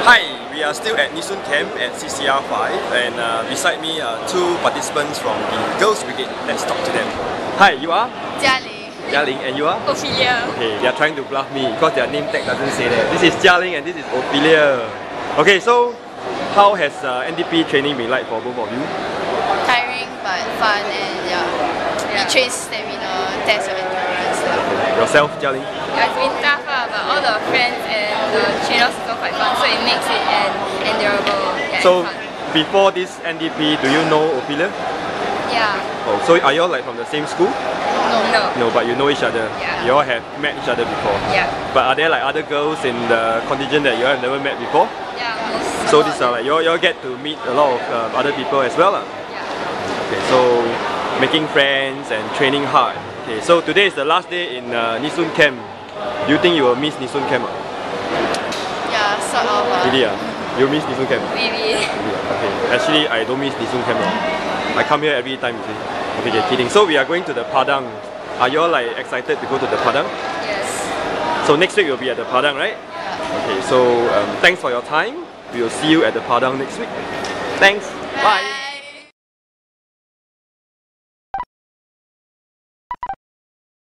Hi, we are still at Nee-Soon Camp at CCR 5 and beside me are two participants from the Girls Brigade. Let's talk to them. Hi, you are? Ling, and you are? Ophelia. Okay, they are trying to bluff me because their name tag doesn't say that. This is Ling and this is Ophelia. Okay, so how has NDP training been like for both of you? Tiring but fun and it trains stamina, tests your endurance. Yourself, Ling? It's been tough but all the friends and the trainers are quite fun, so it makes it endurable. So before this NDP, do you know Ophelia? Yeah. Oh, so are you all like from the same school? No. No, but you know each other. Yeah. You all have met each other before. Yeah. But are there like other girls in the contingent that you have never met before? Yeah. So these are like you all get to meet a lot of other people as well. Yeah. Okay, so making friends and training hard. Okay, so today is the last day in Nee-Soon Camp. Do you think you will miss Nee-Soon Camp? Yeah, sort of. Really? You miss Nee-Soon Camp? Maybe. Okay. Actually, I don't miss Nee-Soon Camp. I come here every time, you see. Okay, kidding. So we are going to the Padang. Are you all like excited to go to the Padang? Yes. So next week we'll be at the Padang, right? Yeah. Okay, so thanks for your time. We will see you at the Padang next week. Thanks. Bye.